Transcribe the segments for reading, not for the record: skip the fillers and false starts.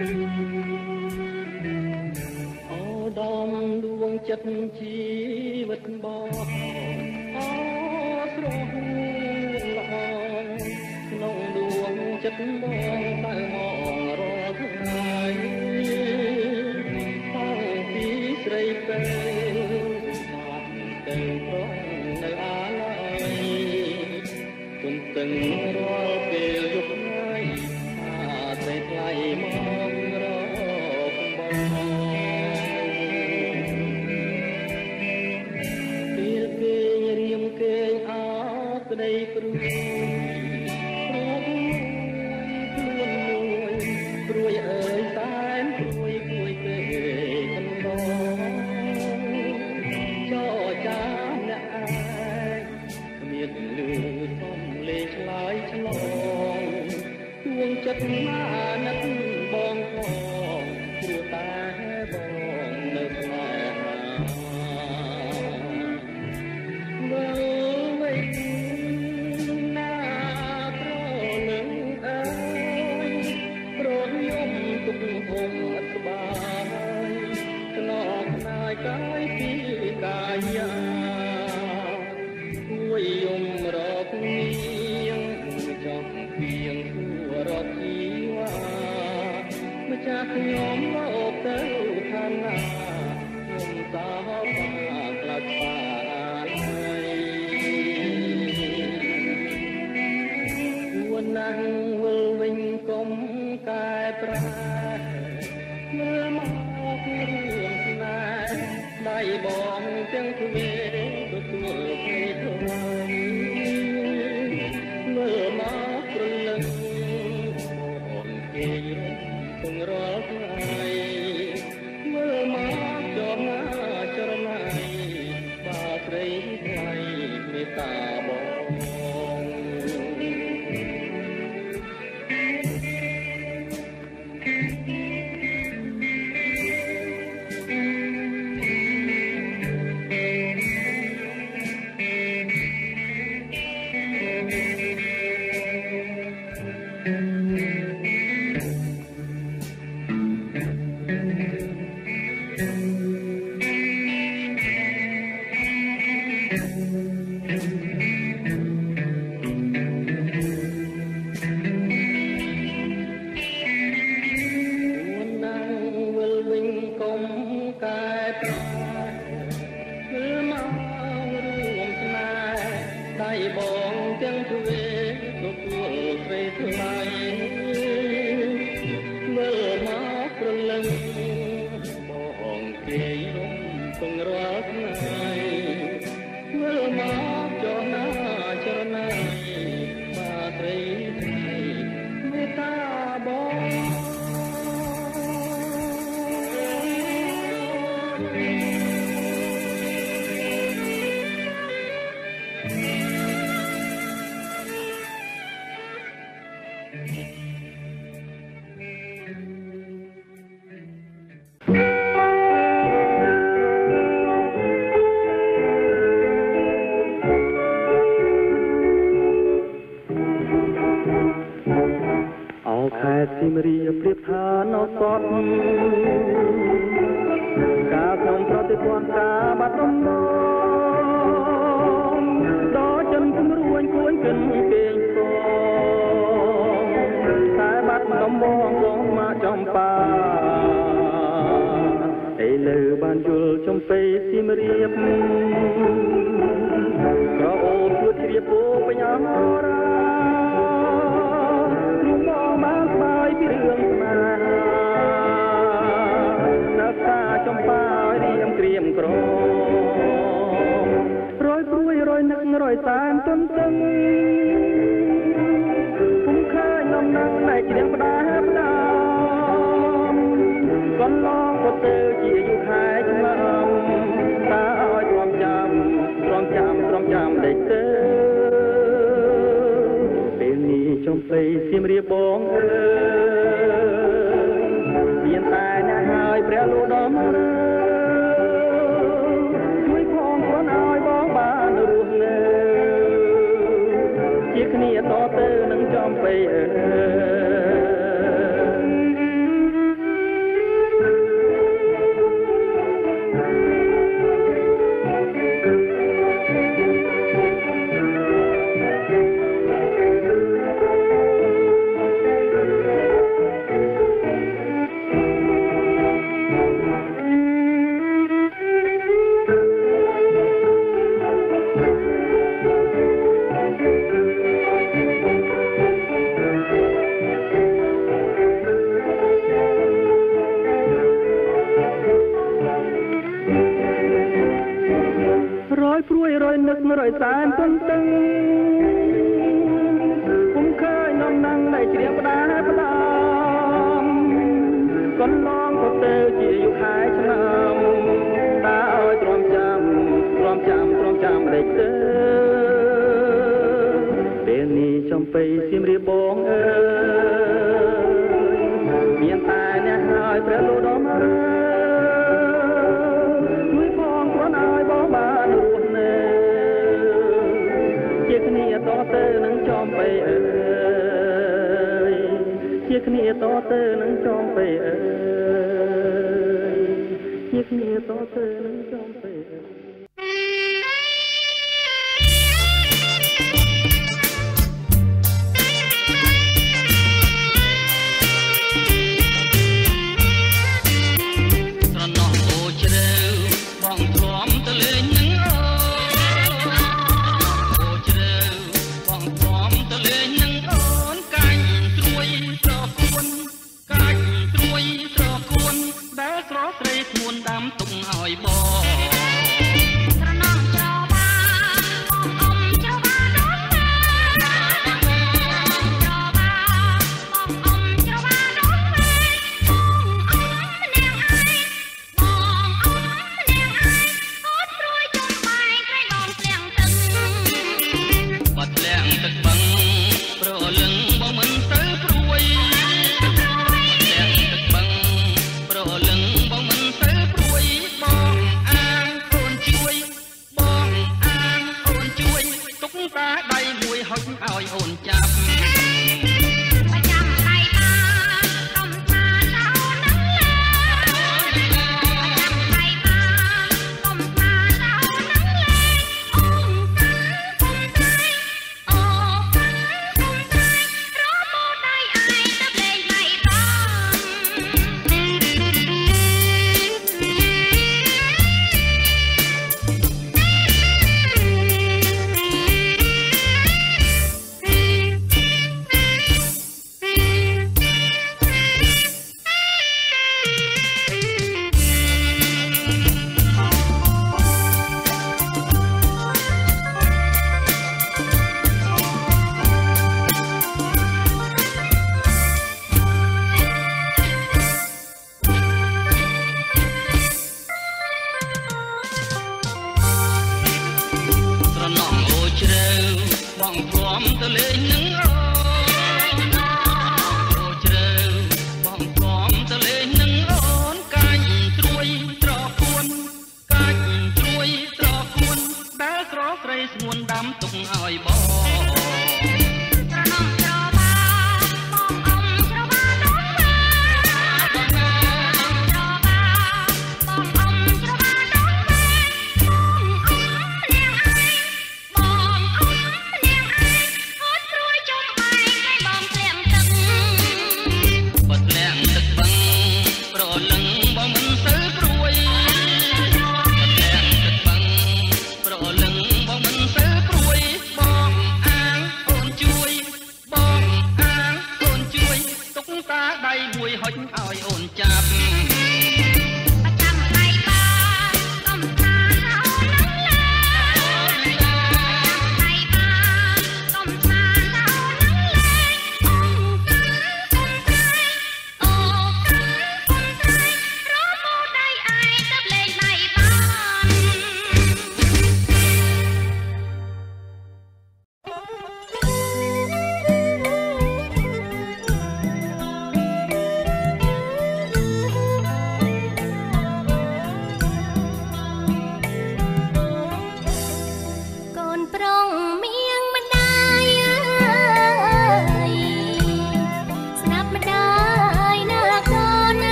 ដំដួងចិត្តជីវិតបងអស្រស់ល្អក្នុងដួងចិត្តបងតែមករាល់ថ្ងៃតាំងពីស្រីពេលស្ដាប់ទៅប្រងនៅអាឡ័យទន្ទឹងរាល់ពេលយប់ថ្ងៃអាស្រីថ្លៃមករកបងក្តីព្រួយព្រួយអើយតែនព្រួយព្រួយពេកកន្លងចោចាអ្នកឯងគ្មានលឺសំលេងឆ្លើយឆ្លងទួងចិត្តណានឹកបងផងព្រោះតែបងនៅស្នេហាហុំអត់ស្បាយខ្នងខ្នាយកាយពីកាយាជួយយំរកនាងចង់ពីងគួររកជីវ៉ាម្ចាស់ខ្ញុំលោកទៅឋានណាខ្ញុំតោបាក្លាច់បាួនណាស់វិលវិញកុំកែប្រែមើលមករឿងស្នេហ៍ដៃបងទាំងទ្វេទទួលព្រៃថ្លៃមើលមកព្រលឹងបងគេរំពងរាល់ថ្ងៃមើលមកចរណាចរណៃបាព្រៃថ្លៃមេត្តាបងបងទាំងទ្វេទទួលព្រៃថ្លៃមើលមកព្រលឹងបងគេរំពងរាល់ថ្ងៃមើលមកចោះណាចរណៃបាព្រៃថ្លៃមេត្តាបងស៊ីមរីប្រៀបថានៅសតការសំប្រតិព័ន្ធការបាត់ដំណងដល់ចិនគំរួញគួយកិនគេងសងតែបាត់ដំបងបងមកចំបាឥឡូវបានយល់ចំពេស៊ីមរៀបក្រអូបជួតជ្រាបពោបញ្ញារាបានស្បាយពីរឿងស្នេហានៅតាចំបារៀមក្រៀមក្ររយព្រួយរយនឹករយសានទន្ទឹងពុំឃើញនំណាស់តែជ្រៀងផ្ដាផ្ដាកន្លងក៏ទៅជាយុខែឆ្នាំតាឲ្យទ្រាំចាំដេកទៅចំផ្លៃសៀមរាបបងអើយមានតែអ្នកហើយព្រះលោដំជួយផងខ្លួនឲ្យបងបានរស់នៅជាគ្នាតទៅនឹងចំផ្លៃអើយ rồi san tuân tưng cũng khơi nông năng đầy chiếc đá đom con non có tê chỉ yêu hai trăm năm ta ơi trom chăm đầy tê bên ni trong pây xiêm ria bóng miền tai nè hai phải lô đó mà núi phong con ai bỏ ba luôn nè chiếc nia to tê nắng trong pây chiếc nia to tê nắng trong pây chiếc nia to tê nắng trong pây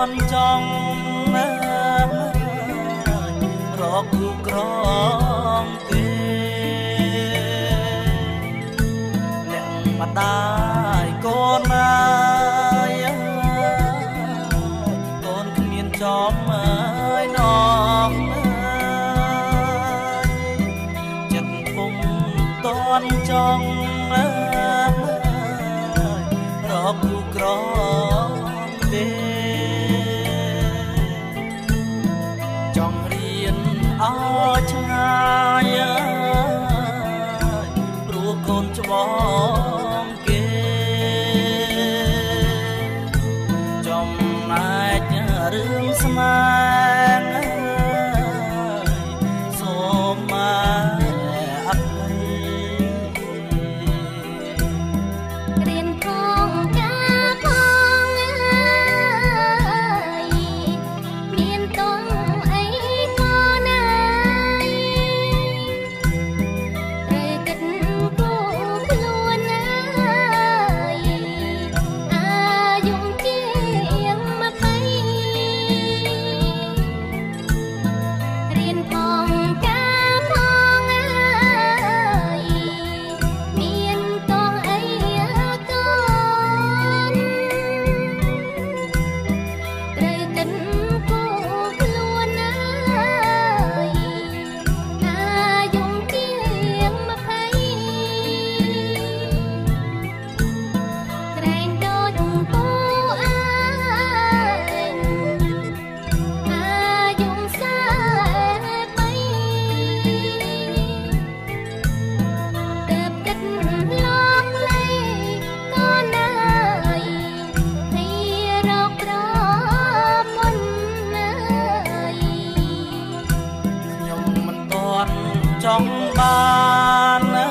ន់ចង់រកគូក្រងទេអ្នកម្ដាយកូនណាយកូនគ្មានចំអើយណងចិត្តពុំតន់ចង់រកគូក្រងទេចង់រៀនអោឆ្ងាយព្រោះកូនច្បងគេចំណែករឿងស្នេហ៍សូមមកអភ័យរៀនផងការផងមានតងអីក៏ណាយត្រូវគិតគូខ្លួនណាយអាយុជាង20រៀនផងការផងមានតងអីក៏ត្រូវគិតគូខ្លួនណាយអាយុជាង20ក្រែងដូចពូអើយអាយុ43ទើបគិតលងលៃក៏ណាយให้រកក្រមុនណាយខ្ញុំមិនទាន់ចង់បានណា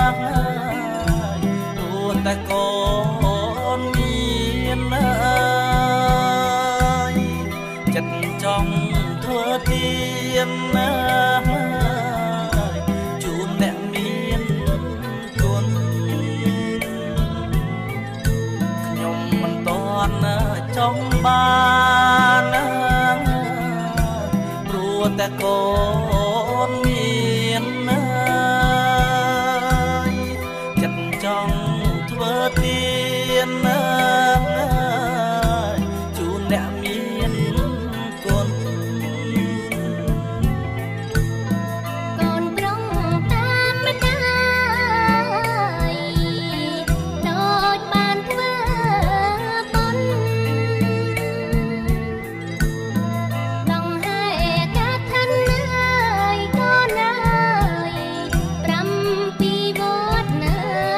ព្រោះតែកូនមានណាយចិត្តចង់ធ្វើទៀនណាជូនអ្នកមានគុណខ្ញុំមិនទាន់ចង់បានណាព្រោះតែកូនមានណាយចិត្តចង់ធ្វើទៀនណាជូនអ្នកមានគុណកូនប្រុងតាមម្ដាយដូចបានធ្វើបុណ្យដងហែកាឋិនណាយក៏ណាយ7វត្តណា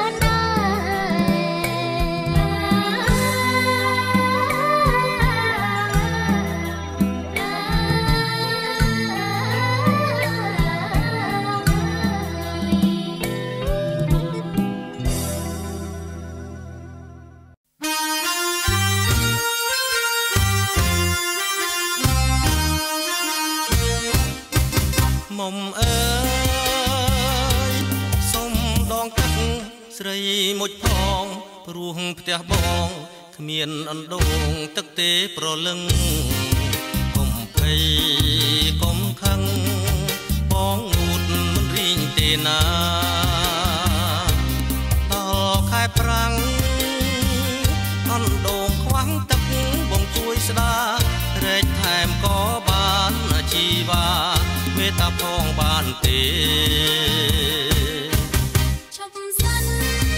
មុំអើយសុំដងទឹកស្រីមួយផងព្រោះផ្ទះបងគ្មានអណ្ដូងទឹកទេប្រលឹងកុំភ័យកុំខឹងបងងូតមិនរីងទេណាដល់ខែប្រាំងអណ្ដូងខ្វាំងទឹកបងជួយស្ដារែកថែមក៏បានជីវ៉ាមេតាផងបានទេឈប់សិន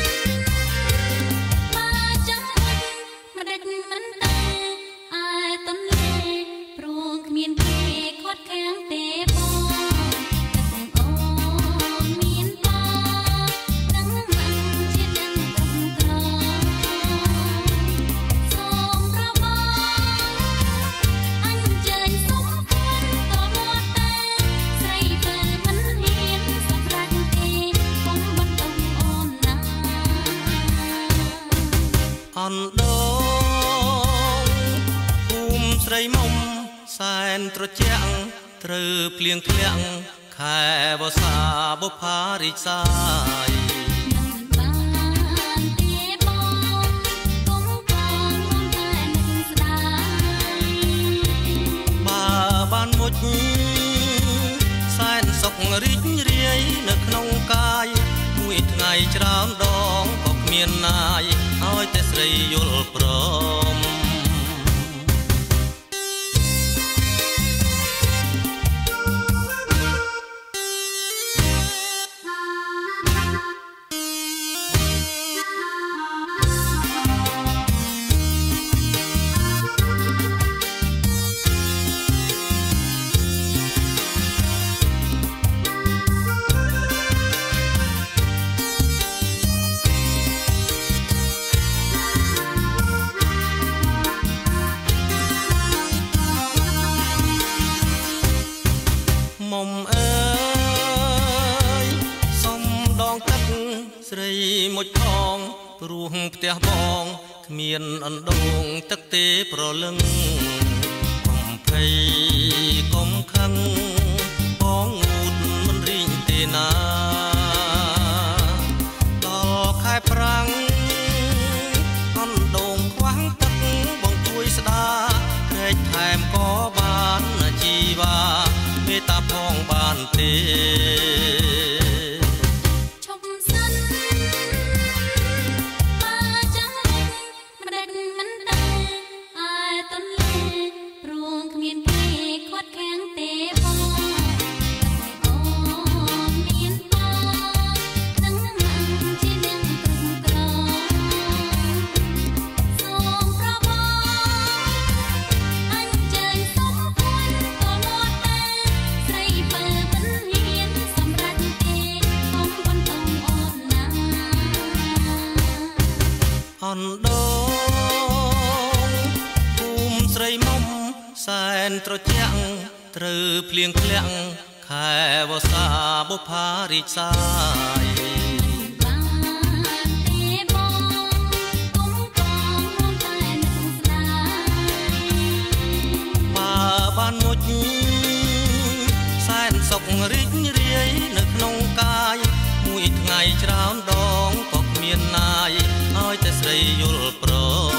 មកចាំមិនដេចមិនដឹងអាយតន្លេព្រោះគ្មានគេខាត់ខាំងទេបងតែអូនមានបងនឹងមិនជាដឹងកំក្រសូមរបស់អញ្ជើញសុំគុណតមកតែស្រីពេលមិនហ៊ានសម្រាប់ទេកុំបន្ទោសអូនណាអណ្ដូងភូមិស្រីមុំសែនត្រជាក់ត្រូវភ្លៀងធ្លាក់ខែវស្សាបុប្ផារីកសាយបានទេបងកុំកងតែនឹកស្ដាយមានណាយឲ្យតែស្រីយល់ព្រមមុំអើយសុំដងទឹកស្រីមួយផងព្រោះផ្ទះបងគ្មានអណ្ដូងទឹកទេប្រលឹងកុំភ័យកុំខឹងបងងូតមិនរីងទេណាដល់ខែប្រាំងអណ្ដូងខ្វះទឹកបងជួយស្ដាក្រែកថែមក៏បានជីវ៉ាមេតាផងបានទេឈប់សិនបើចាំមិនដេចមិនដឹងឲ្យតន់លេព្រោះគ្មានគេខាត់ខាំងទេបងមានបងនឹងនឹងជានឹងព្រឹងក្រសូមប្របងអញ្ជើញសុំគុណក៏មកដែរស្រីបើមិនហ៊ានសម្រាប់ទេកុំបន្តអូនណាអណ្ដូងភូមិស្រីមុំសែនត្រជាក់ត្រូវភ្លៀងធ្លាក់ខែវស្សាបុប្ផារីកសាយបានទេបងគុំកងរួមតែនឹងស្ដាយបើបានមុជសែនសុខរីករាយនៅក្នុងកាយមួយថ្ងៃច្រើនដងក៏គ្មានណាយឲ្យតែស្រីយល់ព្រម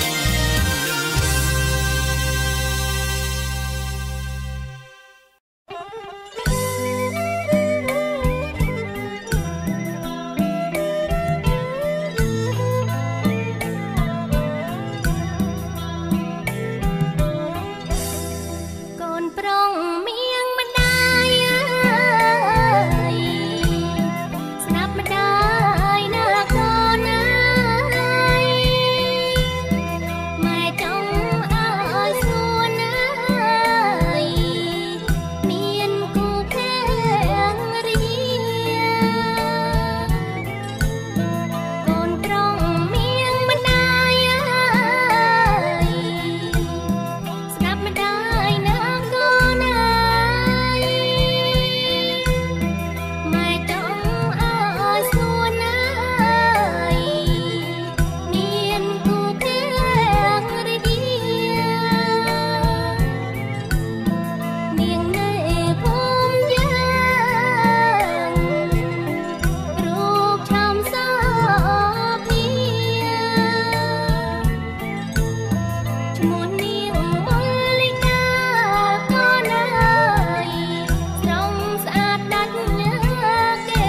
កូនប្រុងមៀងម្ដាយស្ដាប់ម្ដាយណាកូនអើយម៉ែចង់ឲ្យសួនអើយមានគូភរិយាកូនប្រុងមៀងម្ដាយស្ដាប់ម្ដាយណាកូនអើយម៉ែចង់ឲ្យសួនអើយមានគូភរិយានាងនៅភូមិយើងរូបឆោមសភាឈ្មោះនាងមលិកាកូនអើយស្រងស្អាតដាច់ញើគេ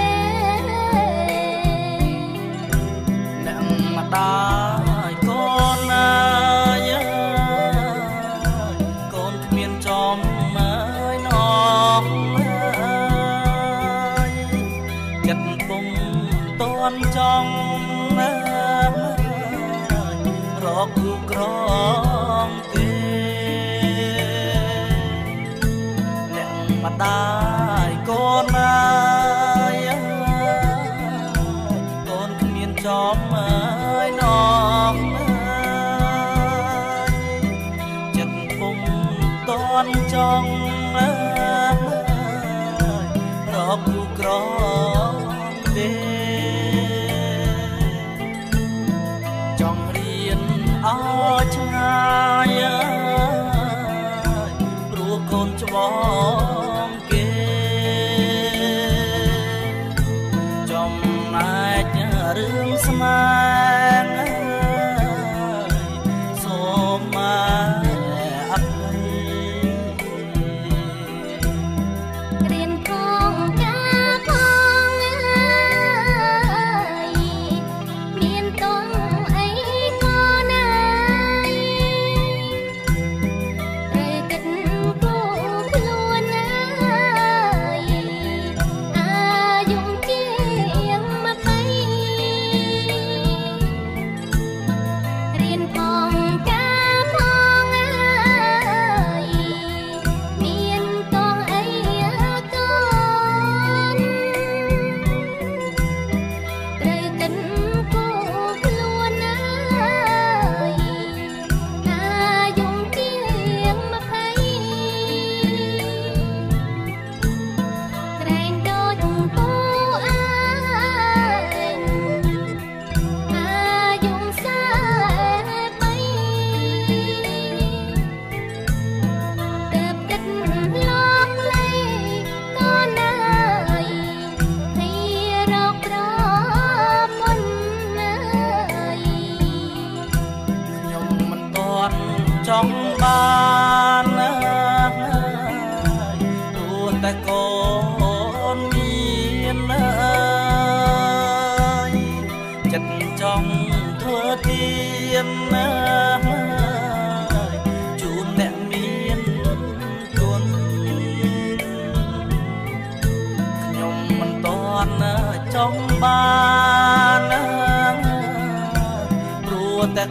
អ្នកម្ដាយកូនអើយកូនគ្មានចំអើយណងអើយចិត្តពុំតន់ចង់អើយរកគូក្រងទេអ្នកម្ដាយកូនអើយកូនគ្មានចំអើយណងអើយចិត្តពុំតន់ចង់អើយរកគូក្រងទេចង់រៀនឲ្យឆ្ងាយអើយព្រោះកូនច្បងគេចំណែករឿងស្នេហ៍អើយសូមម៉ែអត់រៀនផងការផង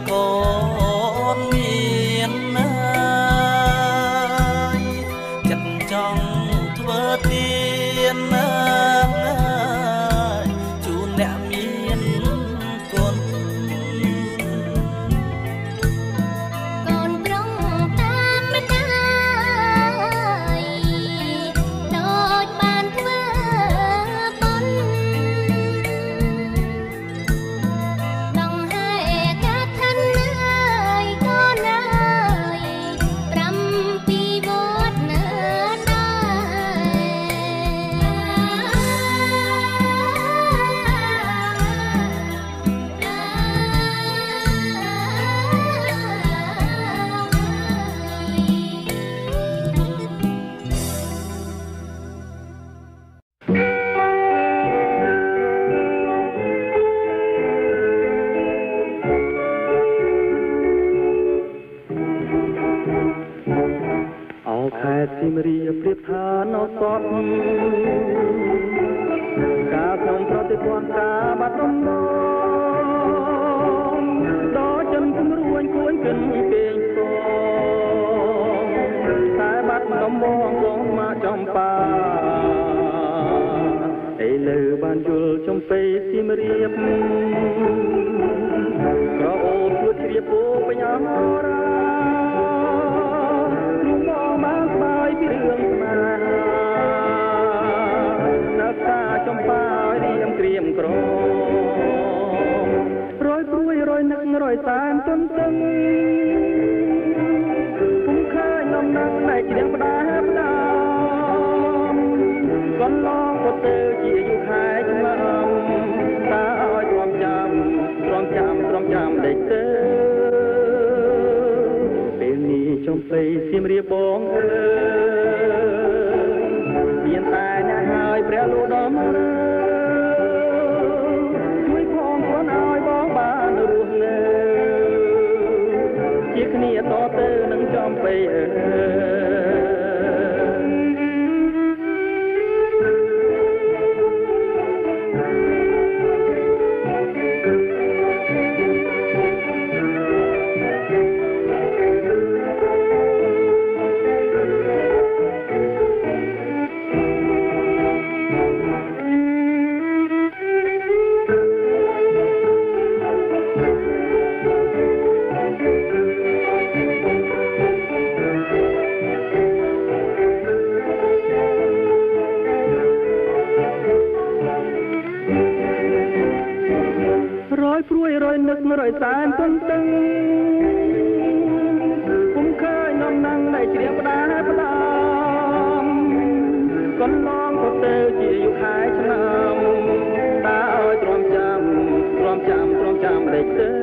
កូនមានណាយចិត្តចង់ធ្វើទៀនណាជូនអ្នកមានគុណកូនប្រុងតាមម្ដាយដូចបានធ្វើបុណ្យដងហើយកាត់ឋានណាយកូនអើយ7ពីវត្តនៅអោខេត្តសៀមរាបប្រៀបថានៅសតការក្នុងប្រតិបត្តិការបាត់ដំណងដល់ចិនគំរួញគួនគិនពេងសងតែបាត់ដំបងកងមកចំបាឥឡូវបានយល់ចំពេសៀមរាបក្រអូបជួយជ្រាបពោបញ្ញាមរាបានស្បាយពីរឿងស្នេហានៅតាចំបារៀមក្រៀមក្ររយព្រួយរយនឹករយសានទន្ទឹងពុំឃើញនំណាស់តែជ្រៀងផ្ដាផ្ដាំកន្លងក៏ទៅជាយុខែឆ្នាំតើឲ្យទ្រាំចាំដេកទៅចំពេសៀមរាបបងអើយមានតែអ្នកហើយព្រះលោកដំជួយផងខ្លួនឲ្យបងបានរស់នៅជាគ្នាតទៅនឹងចំពេអើយព្រួយរយនឹករយសានទន្ទឹងពុំឃើញនំណាំងដែលជ្រាបផ្ដាផ្ដាំកន្លងក៏ទៅជាយុខែឆ្នាំតើឲ្យទ្រាំចាំដេកទៅ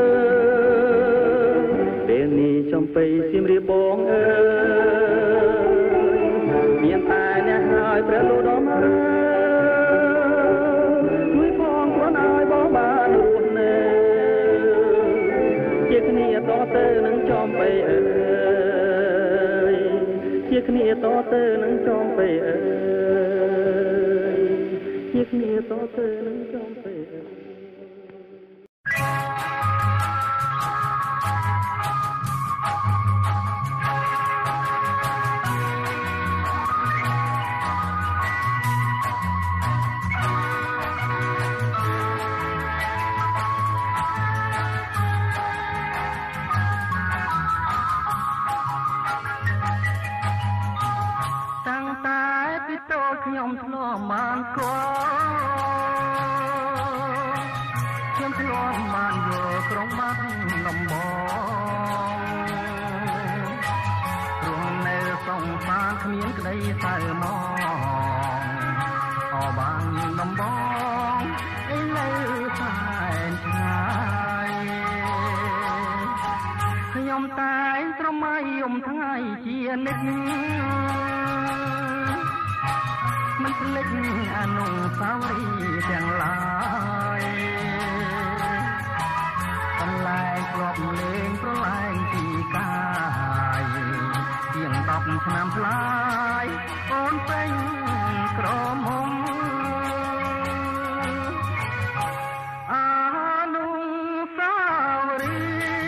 ពេលនេះចំពេសៀមរាបបងអើយមានតែអ្នកហើយព្រះលោកដំជួយផងខ្លួនឲ្យបងបានរស់នៅជាគ្នាតទៅនឹងចំពេអើយជាគ្នាតទៅនឹងចំពេអើយជាគ្នាតទៅនឹងចំពេអើយខ្ញុំធ្លាប់បានកខ្ញុំធ្លាប់បានយកក្រុងបាត់ដំបងរស់នៅសង្សារគ្មានក្តីសៅមកអបានដំបងឥឡូវសែនឆ្ងាយខ្ញុំតែងស្រមៃយំថ្ងៃជានិច្ចមិនភ្លេចអនុស្សាវរីយ៍ទាំងឡាយបន្លែងធ្លាប់លេងប្រឡែងពីកាយជាង10ឆ្នាំផ្លាយអូនពេញក្រមុំអនុស្សាវរីយ៍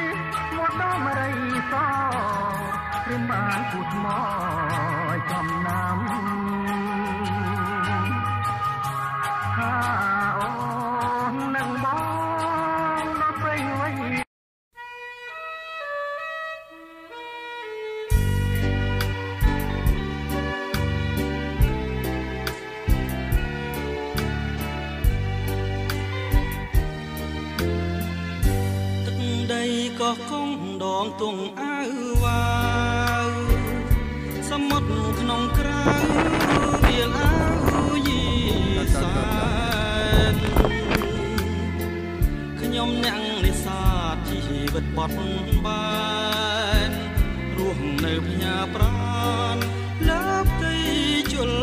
បានគូថ្មចំណាំថាអូននឹងបងដល់ព្រៃវៃក៏គង់ដងទងអើវ៉ាវសមុទ្រក្នុងក្រៅវាលអើយីសានខ្ញុំអ្នកនេសាទជីវិតបត់បែនរស់នៅផ្ញើប្រានលើផ្ទៃជល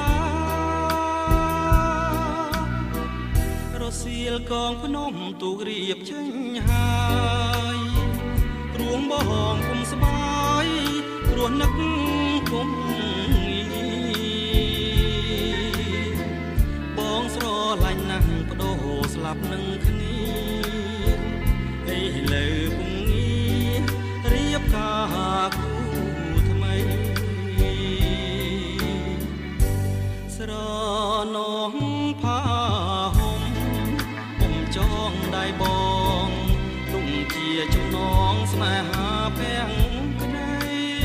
សារសៀលកងភ្នំទូករៀបចេញហើយរួងបងគុំស្បាយព្រោះនឹកគុំបងស្រឡាញ់ណាស់បដូរស្លាប់នឹងគ្នាឥឡូវគុំងាររៀបការគូថ្មីស្រណងផាចងដៃបងទុំជាចំណងស្នេហាភាំងក្ដី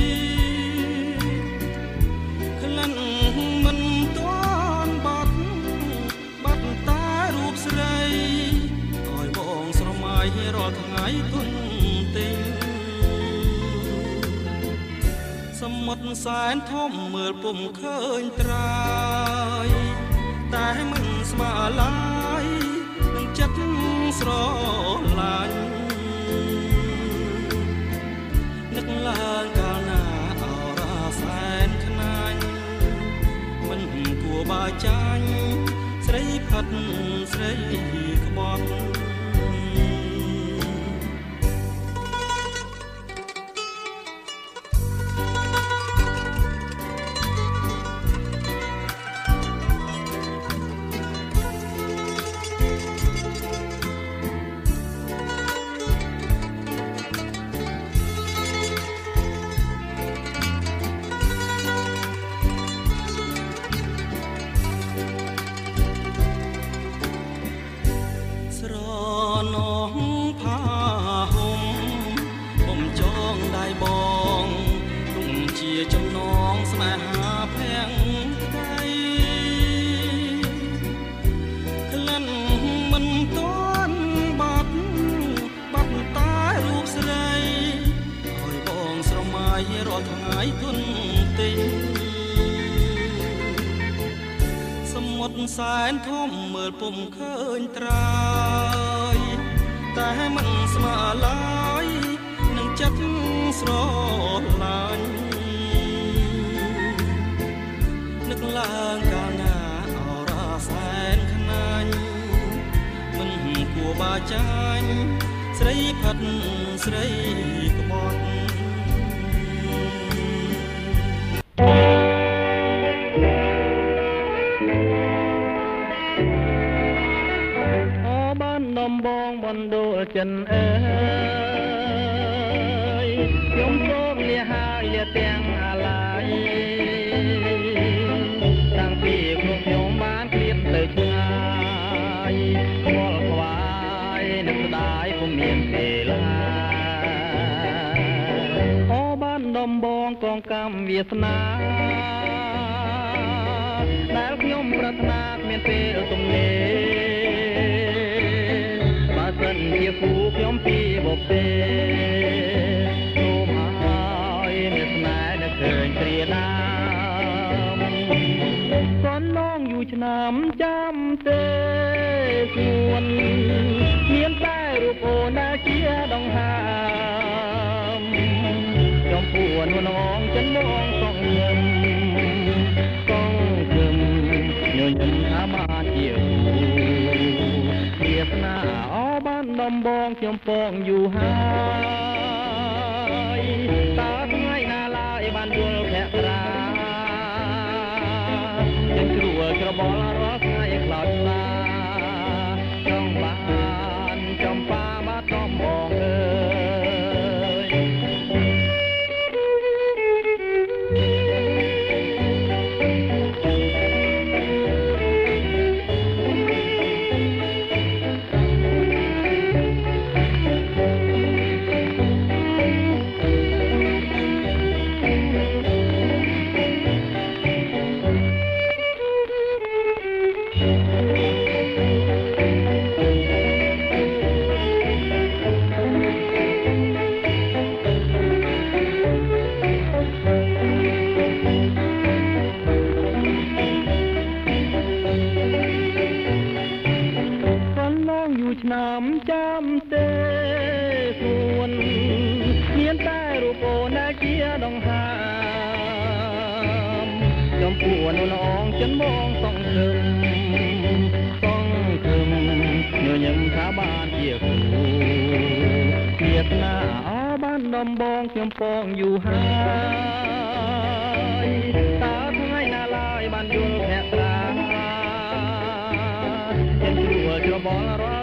ក្លិនមិនទាន់បាត់តែរូបស្រីឲ្យបងស្រមៃរាល់ថ្ងៃទុនទិញសមុទ្រសែនធំមើលពុំឃើញត្រើយតែមិនស្មើឡើយចិត្តស្រឡាញ់នឹកឡើងកាលណាអរសែនខ្នាញ់មិនគួរបើចាញ់ស្រីផាត់ស្រីក្បត់សែនធំមើលពុំឃើញត្រើយតែមិនស្មើឡើយនឹងចិត្តស្រឡាញ់នឹកឡើងកាលណាអរសែនខ្នាញ់មិនគួរបើចាញ់ស្រីផាត់ស្រីក្បត់បងបណ្ដូលចិនអើយខ្ញុំសូមលាហើយលាទាំងអាឡាយតាំងពីពួកខ្ញុំបានឃ្លាតទៅឆ្ងាយខ្វល់ខ្វាយនឹកស្ដាយពុំមានពេលឡាអូបានដំបងកងកម្មវាសនាដែលខ្ញុំប្រាថ្នាគ្មានពេលទំនេរសិនជាគូខ្ញុំពីបបេសូមឲ្យមានស្នេហ៍នឹកឃើញព្រាដាមសន្លងយូរឆ្នាំចាំទេស្ងួនមានតែរូបអូនដែលជាដង្ហើមចំពោះនួនងចិនមកសងញឹមញញឹមថាបានជាគូវាសនាដំបងខ្ញុំពងយូរហើយតើថ្ងៃណាឡើយបានយល់ភក្រាខ្ញុំជ្រួលច្របល់រាល់ថ្ងៃខ្លោចខ្លាចង់បានចំប៉ាបាត់ដំបងអើយวนละอองฉันมองต้องถึงเนื้อยังขาบานเกียกเกียกหน้าอ้อบ้านดอมบองเขียมปองอยู่หายตาทั้งไงนาลายบ้านยุลแพกตาเห็นตัวเจ้าบอลร้